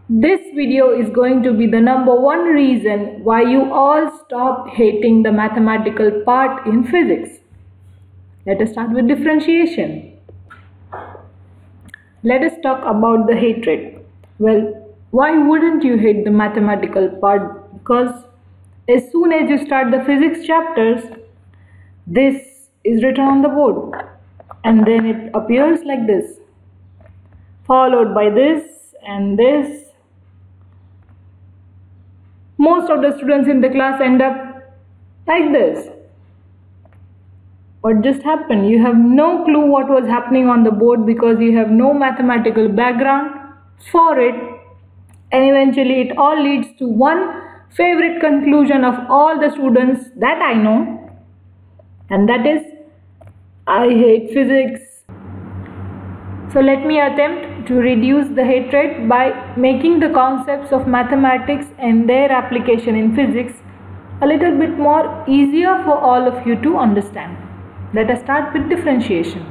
This video is going to be the number one reason why you all stop hating the mathematical part in physics. Let us start with differentiation. Let us talk about the hatred. Well, why wouldn't you hate the mathematical part? Because as soon as you start the physics chapters, this is written on the board and then it appears like this, followed by this and this. Most of the students in the class end up like this. What just happened? You have no clue what was happening on the board because you have no mathematical background for it, and eventually it all leads to one favorite conclusion of all the students that I know, and that is, I hate physics. So let me attempt to reduce the hatred by making the concepts of mathematics and their application in physics a little bit more easier for all of you to understand. Let us start with differentiation.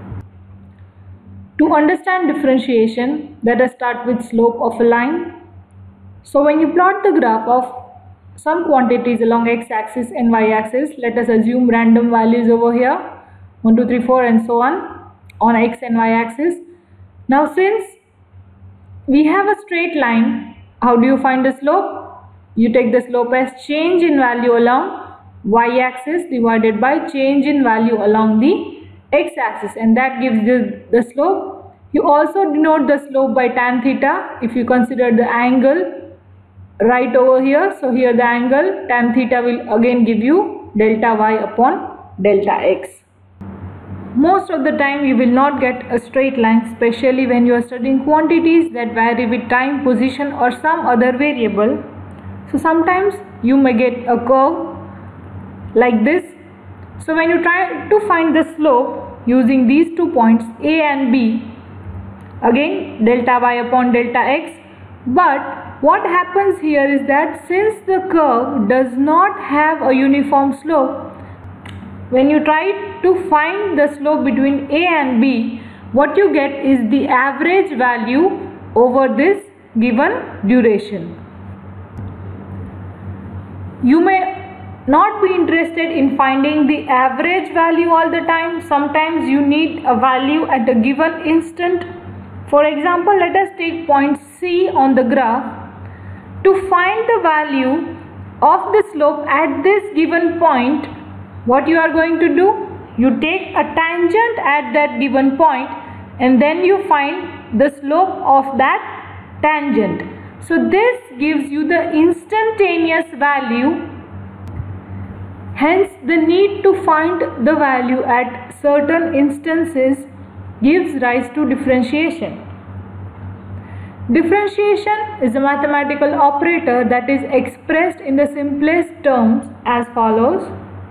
To understand differentiation, let us start with slope of a line. So when you plot the graph of some quantities along x-axis and y-axis, let us assume random values over here, 1, 2, 3, 4 and so on x and y-axis. Now since we have a straight line, how do you find the slope? You take the slope as change in value along y-axis divided by change in value along the x-axis, and that gives you the slope. You also denote the slope by tan theta if you consider the angle right over here. So here the angle tan theta will again give you delta y upon delta x. Most of the time you will not get a straight line, especially when you are studying quantities that vary with time, position or some other variable. So sometimes you may get a curve like this. So when you try to find the slope using these 2 points A and B, again delta y upon delta x, but what happens here is that since the curve does not have a uniform slope, when you try to find the slope between A and B, what you get is the average value over this given duration. You may not be interested in finding the average value all the time. Sometimes you need a value at a given instant. For example, let us take point C on the graph. To find the value of the slope at this given point, what you are going to do? You take a tangent at that given point and then you find the slope of that tangent. So this gives you the instantaneous value. Hence the need to find the value at certain instances gives rise to differentiation. Differentiation is a mathematical operator that is expressed in the simplest terms as follows.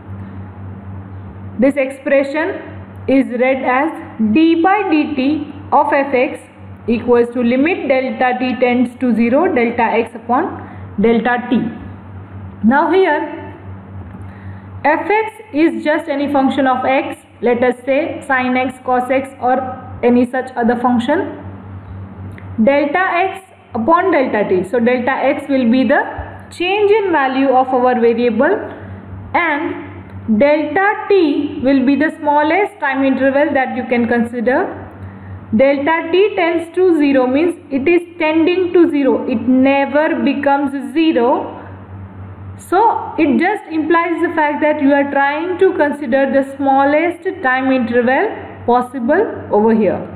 This expression is read as d by dt of fx equals to limit delta t tends to 0 delta x upon delta t. Now here fx is just any function of x, let us say sin x, cos x or any such other function. Delta x upon delta t. So delta x will be the change in value of our variable and delta t will be the smallest time interval that you can consider. Delta t tends to 0 means it is tending to 0. It never becomes 0. So it just implies the fact that you are trying to consider the smallest time interval possible over here.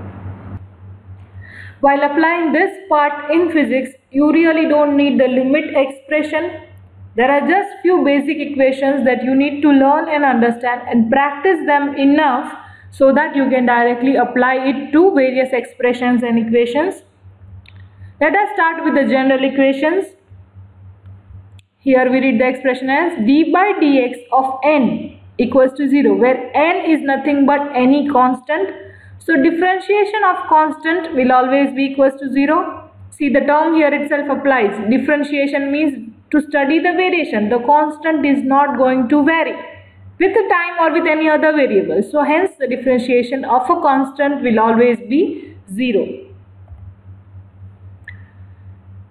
While applying this part in physics, you really don't need the limit expression. There are just few basic equations that you need to learn and understand and practice them enough so that you can directly apply it to various expressions and equations. Let us start with the general equations. Here we read the expression as d by dx of n equals to 0, where n is nothing but any constant. So differentiation of constant will always be equals to 0. See, the term here itself applies. Differentiation means to study the variation. The constant is not going to vary with the time or with any other variable. So hence the differentiation of a constant will always be 0.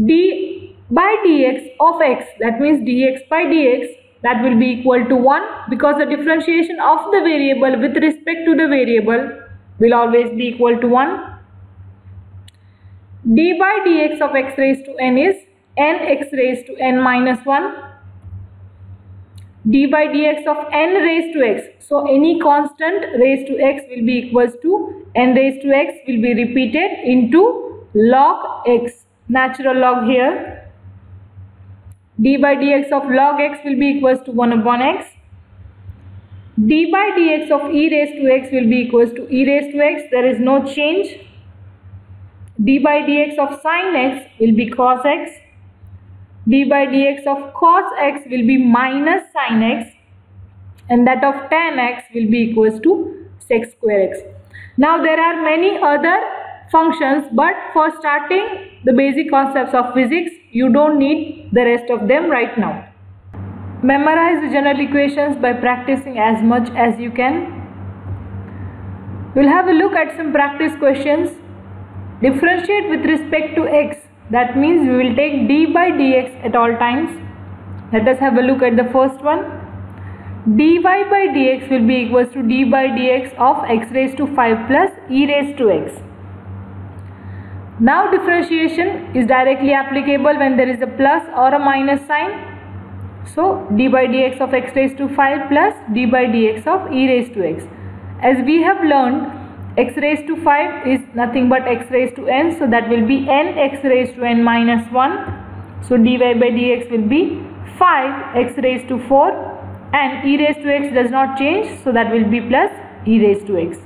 d by dx of x, that means dx by dx, that will be equal to 1 because the differentiation of the variable with respect to the variable will always be equal to 1. D by dx of x raised to n is nx raised to n minus 1. D by dx of n raised to x, so any constant raised to x will be equals to n raised to x will be repeated into log x, natural log here. D by dx of log x will be equals to 1 upon x. D by dx of e raised to x will be equals to e raised to x, there is no change. D by dx of sin x will be cos x. D by dx of cos x will be minus sin x, and that of tan x will be equals to sec square x. Now there are many other functions, but for starting the basic concepts of physics, you don't need the rest of them right now. Memorize the general equations by practicing as much as you can. We'll have a look at some practice questions. Differentiate with respect to x. That means we will take d by dx at all times. Let us have a look at the first one. dy by dx will be equals to d by dx of x raised to 5 plus e raised to x. Now differentiation is directly applicable when there is a plus or a minus sign. So d by dx of x raised to 5 plus d by dx of e raised to x. As we have learned, x raised to 5 is nothing but x raised to n, so that will be n x raised to n minus 1. So dy by dx will be 5 x raised to 4, and e raised to x does not change, so that will be plus e raised to x.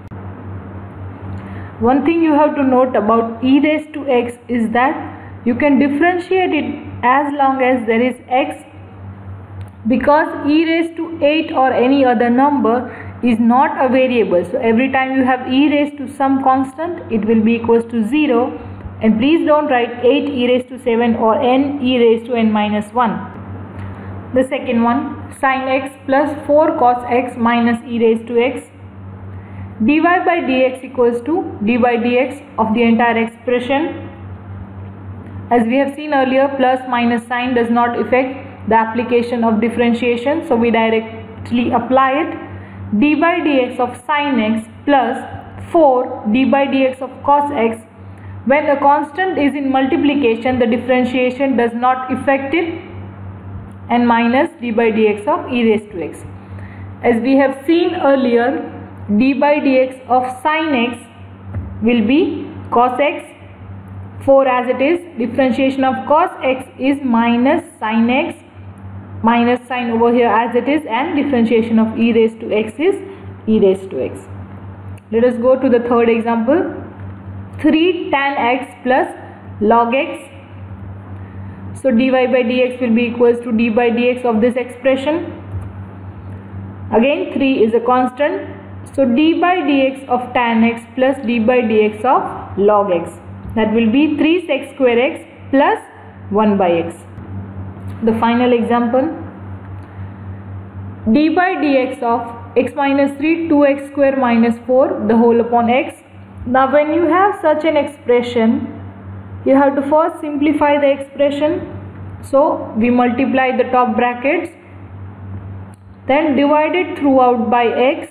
One thing you have to note about e raised to x is that you can differentiate it as long as there is x, because e raised to 8 or any other number is not a variable. So every time you have e raised to some constant, it will be equals to 0, and please don't write 8 e raised to 7 or n e raised to n minus 1. The second one, sin x plus 4 cos x minus e raised to x. Dy by dx equals to d by dx of the entire expression. As we have seen earlier, plus minus sign does not affect the application of differentiation, so we directly apply it. D by dx of sin x plus 4 d by dx of cos x. When a constant is in multiplication, the differentiation does not affect it, and minus d by dx of e raised to x. As we have seen earlier, d by dx of sin x will be cos x, 4 as it is. Differentiation of cos x is minus sin x, minus sign over here as it is, and differentiation of e raised to x is e raised to x. Let us go to the third example. 3 tan x plus log x. So dy by dx will be equals to d by dx of this expression. Again 3 is a constant, so d by dx of tan x plus d by dx of log x, that will be 3 sec square x plus 1 by x. The final example, d by dx of x minus 3 2x square minus 4 the whole upon x. Now when you have such an expression, you have to first simplify the expression. So we multiply the top brackets, then divide it throughout by x,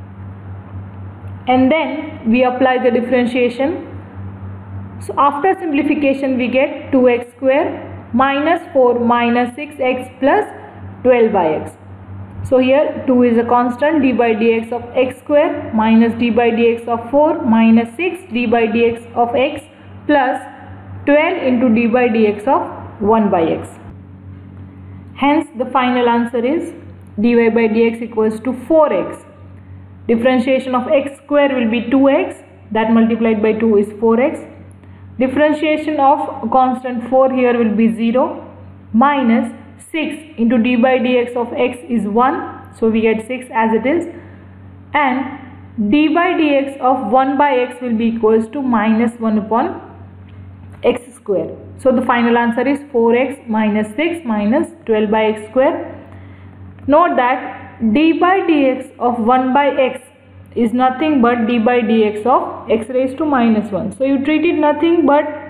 and then we apply the differentiation. So after simplification we get 2x square minus 4 minus 6x plus 12 by x. So here 2 is a constant, d by dx of x square minus d by dx of 4 minus 6 d by dx of x plus 12 into d by dx of 1 by x. Hence the final answer is dy by dx equals to 4x. Differentiation of x square will be 2x, that multiplied by 2 is 4x. Differentiation of constant 4 here will be 0, minus 6 into d by dx of x is 1, so we get 6 as it is, and d by dx of 1 by x will be equals to minus 1 upon x square. So the final answer is 4x minus 6 minus 12 by x square. Note that d by dx of 1 by x is nothing but d by dx of x raised to minus 1. So you treat it nothing but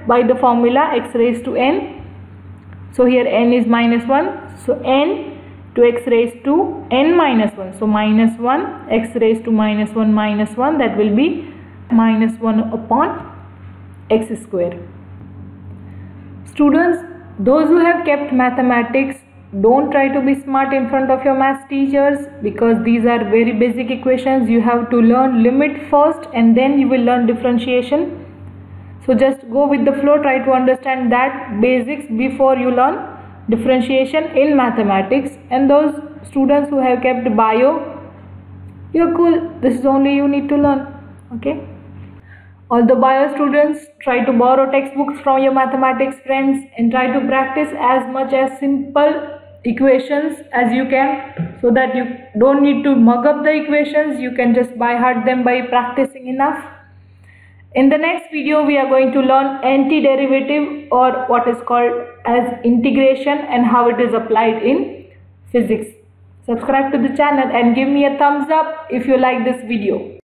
by the formula x raised to n. So here n is minus 1, so n to x raised to n minus 1, so minus 1 x raised to minus 1, that will be minus 1 upon x square. Students, those who have kept mathematics, don't try to be smart in front of your maths teachers, because these are very basic equations. You have to learn limit first and then you will learn differentiation. So just go with the flow, try to understand that basics before you learn differentiation in mathematics. And those students who have kept bio, you're cool, this is only you need to learn, okay? All the bio students, try to borrow textbooks from your mathematics friends and try to practice as much as simple equations as you can, so that you don't need to mug up the equations, you can just by heart them by practicing enough. In the next video, we are going to learn antiderivative, or what is called as integration, and how it is applied in physics. Subscribe to the channel and give me a thumbs up if you like this video.